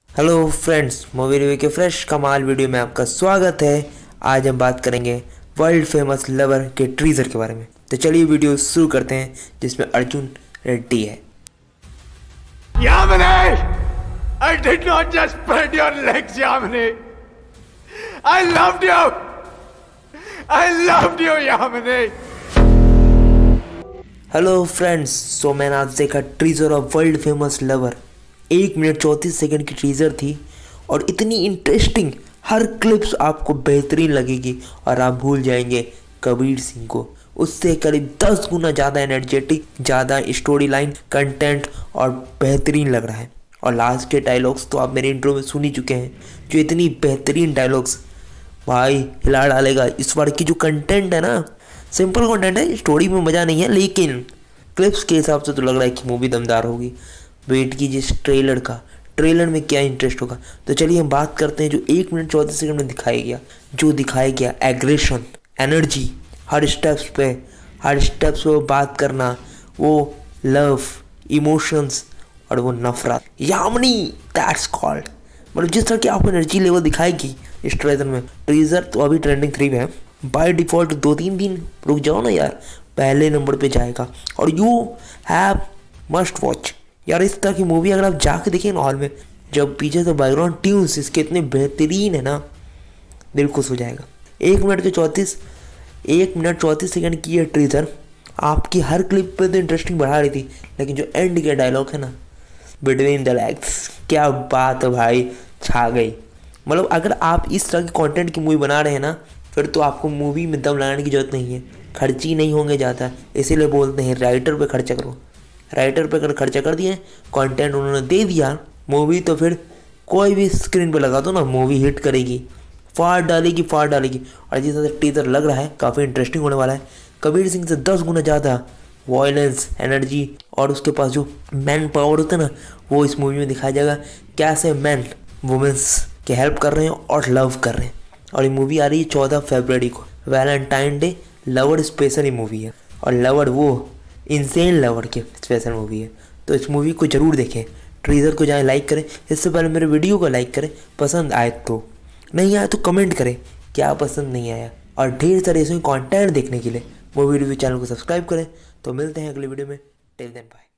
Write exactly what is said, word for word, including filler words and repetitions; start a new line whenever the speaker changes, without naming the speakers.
Hello friends, movie review के fresh कमाल video में आपका स्वागत है। आज हम बात करेंगे वर्ल्ड फेमस लवर के ट्रीजर के बारे में। तो चलिए वीडियो शुरू करते हैं, जिसमें अर्जुन रेड्डी है।
Yamini! I did not just spread your legs, Yamini. I loved you. I loved you, Yamini.
Hello friends, so मैंने आज देखा teaser of world famous lover. एक मिनट चौंतीस सेकंड की ट्रीजर थी और इतनी इंटरेस्टिंग, हर क्लिप्स आपको बेहतरीन लगेगी और आप भूल जाएंगे कबीर सिंह को। उससे करीब दस गुना ज़्यादा एनर्जेटिक, ज़्यादा स्टोरी लाइन, कंटेंट और बेहतरीन लग रहा है। और लास्ट के डायलॉग्स तो आप मेरे इंट्रो में सुन ही चुके हैं, जो इतनी बेहतरीन डायलॉग्स भाई हिला डालेगा। इस बार की जो कंटेंट है ना, सिंपल कंटेंट है, स्टोरी में मज़ा नहीं है, लेकिन क्लिप्स के हिसाब से तो लग रहा है कि मूवी दमदार होगी। वेट कीजिए इस ट्रेलर का, ट्रेलर में क्या इंटरेस्ट होगा। तो चलिए हम बात करते हैं जो एक मिनट चौदह सेकंड में दिखाया गया, जो दिखाया गया एग्रेशन, एनर्जी, हर स्टेप्स पे हर स्टेप्स पे वो बात करना, वो लव, इमोशंस और वो नफरत। यामिनी दैट्स कॉल्ड, मतलब जिस तरह की आपको एनर्जी लेवल दिखाएगी इस ट्रेलर में। ट्रीजर तो अभी ट्रेंडिंग थ्री में है, बाय डिफ़ॉल्ट दो तीन दिन रुक जाओ ना यार, पहले नंबर पे जाएगा। और यू हैव मस्ट वॉच यार। इस तरह की मूवी अगर आप जाके देखें ना हॉल में, जब पीछे से बैकग्राउंड ट्यून्स इसके इतने बेहतरीन है ना, दिल खुश हो जाएगा। एक मिनट के चौंतीस एक मिनट चौंतीस सेकंड की ये ट्रीजर आपकी हर क्लिप पे तो इंटरेस्टिंग बढ़ा रही थी, लेकिन जो एंड के डायलॉग है ना, बिटवीन द लेग्स, क्या बात है भाई, छा गई। मतलब अगर आप इस तरह की कंटेंट की मूवी बना रहे हैं ना, फिर तो आपको मूवी में दम लगाने की जरूरत नहीं है, खर्ची नहीं होंगे ज़्यादा। इसीलिए बोलते हैं राइटर पे खर्चा करो। राइटर पे अगर खर्चा कर दिए, कंटेंट उन्होंने दे दिया, मूवी तो फिर कोई भी स्क्रीन पे लगा दो ना, मूवी हिट करेगी, फाड़ डालेगी फाड़ डालेगी। और जिस तरह से टीजर लग रहा है काफ़ी इंटरेस्टिंग होने वाला है। कबीर सिंह से दस गुना ज़्यादा वायलेंस, एनर्जी और उसके पास जो मैन पावर होता है ना, वो इस मूवी में दिखाया जाएगा। कैसे मैन वुमेंस की हेल्प कर रहे हैं और लव कर रहे हैं। और ये मूवी आ रही है चौदह फरवरी को, वैलेंटाइन डे लवर स्पेशल ही मूवी है। और लवर वो इनसेन लवर की स्पेशल मूवी है, तो इस मूवी को ज़रूर देखें। ट्रीजर को जाएं लाइक करें, इससे पहले मेरे वीडियो को लाइक करें, पसंद आए तो, नहीं आए तो कमेंट करें क्या पसंद नहीं आया। और ढेर सारे ऐसे कंटेंट देखने के लिए मूवी रिव्यू चैनल को सब्सक्राइब करें। तो मिलते हैं अगले वीडियो में, टिल देन बाय।